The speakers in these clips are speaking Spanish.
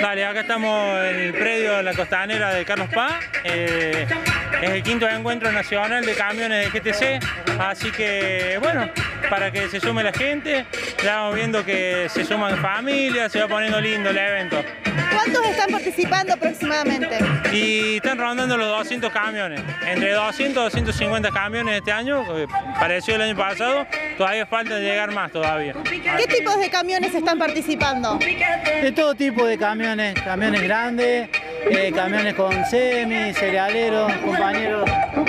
Dale, acá estamos en el predio de la Costanera de Carlos Paz. Es el quinto encuentro nacional de camiones de GTC, así que bueno, para que se sume la gente, ya vamos viendo que se suman familias, se va poniendo lindo el evento. ¿Cuántos están participando aproximadamente? Y están rondando los 200 camiones, entre 200 y 250 camiones este año, pareció el año pasado, todavía falta llegar más todavía. ¿Qué tipos de camiones están participando? De todo tipo de camiones, camiones grandes, camiones con semi, cerealeros, compañeros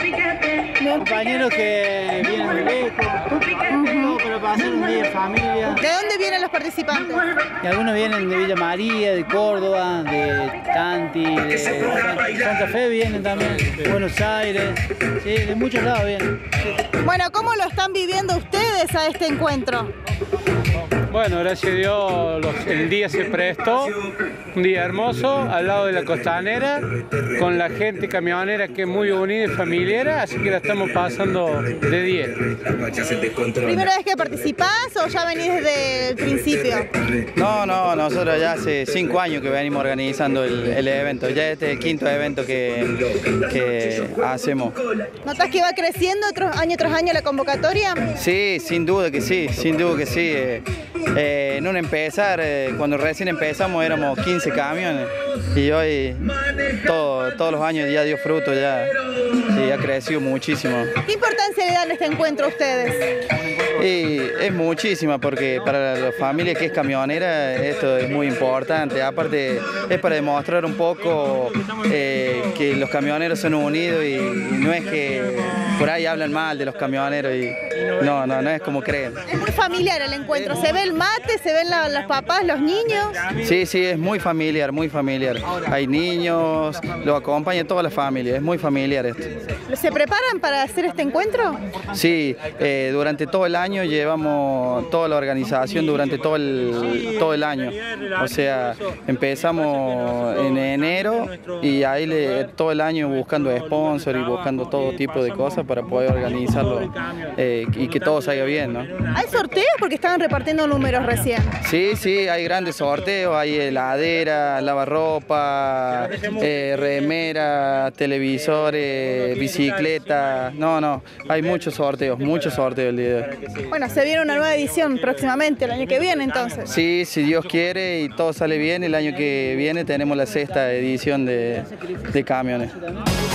que vienen de lejos, todo para pasar un día en familia. ¿De dónde vienen los participantes? Y algunos vienen de Villa María, de Córdoba, de Tanti, de Santa Fe vienen también, de Buenos Aires, sí, de muchos lados vienen. Sí. Bueno, ¿cómo lo están viviendo ustedes a este encuentro? Bueno, gracias a Dios el día se prestó, un día hermoso, al lado de la Costanera, con la gente camionera que es muy unida y familiar, así que la estamos pasando de 10. ¿Primera vez que participás o ya venís desde el principio? No, nosotros ya hace 5 años que venimos organizando el evento, ya este es el quinto evento que hacemos. ¿Notas que va creciendo año tras año la convocatoria? Sí, sin duda que sí, sin duda que sí. En un empezar, cuando recién empezamos éramos 15 camiones y hoy todos los años ya dio fruto, ya ha crecido muchísimo. ¿Qué importancia le dan a este encuentro a ustedes? Y es muchísima porque para la familia que es camionera esto es muy importante, aparte es para demostrar un poco que los camioneros son unidos y no es que por ahí hablan mal de los camioneros y no es como creen. Es muy familiar el encuentro, se ve el mate, se ven los papás, los niños. Sí, es muy familiar, muy familiar. Hay niños, lo acompaña toda la familia, es muy familiar esto. ¿Se preparan para hacer este encuentro? Sí, durante todo el año llevamos toda la organización durante todo el año. O sea, empezamos en enero y ahí todo el año buscando sponsor y buscando todo tipo de cosas para poder organizarlo y que todo salga bien, ¿no? ¿Hay sorteos? Porque estaban repartiendo números recién. Sí, hay grandes sorteos, hay heladera, lavarropa, remera, televisores, bicicleta. Hay muchos sorteos el día de hoy. Bueno, se viene una nueva edición próximamente, el año que viene entonces. Sí, si Dios quiere y todo sale bien, el año que viene tenemos la 6ª edición de camiones.